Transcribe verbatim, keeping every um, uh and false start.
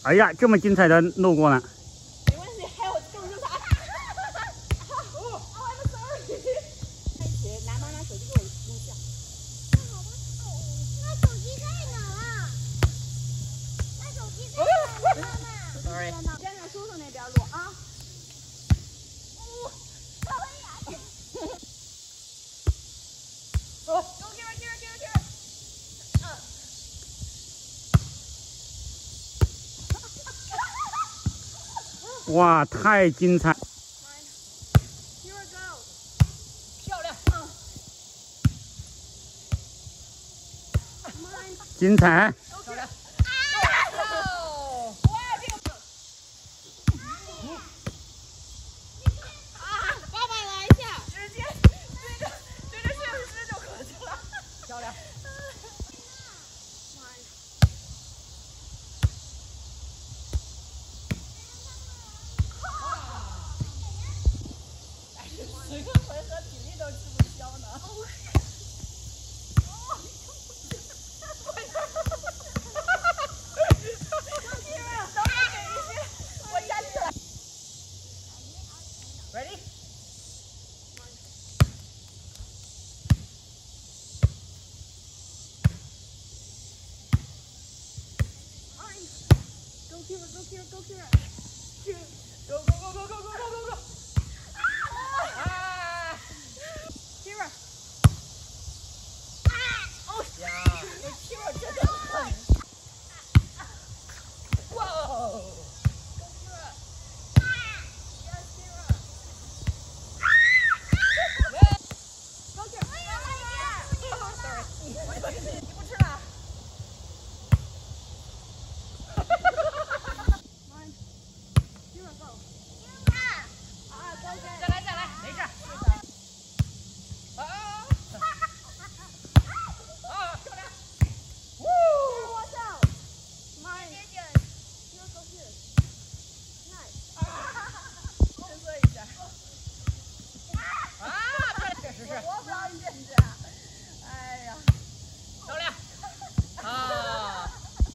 哎呀，这么精彩的路过呢！ 没关系，还有更精彩。哦 ，I'm sorry。开始拿妈妈手机给我录像。 那好吧。那手机在哪啊？那手机在哪，妈妈 ？Sorry。先让叔叔那边录啊。哦，我呀。哦 ，Go give it, give it, give it, give it。 哇，太精彩！ Here we go。漂亮。嗯。 精彩！ 漂亮。哇，这个。啊！爸爸来一下。直接追着追着摄影师就过去了。漂亮。十个回合体力都吃不消呢。哦，我站起来。Ready？ Go Kira, go Kira, go Kira. Go, go, go, go, go, go, go, go, go. Ah! Kira. Oh, yeah. Kira 真的很。Whoa. Go Kira. Yes, Kira. Go Kira. Oh, sorry. 你不吃了。再来再来，没事。啊！啊，漂亮！呜！我操！妈呀！又高兴。nice。振作一下。啊！确实是。我不让你认真。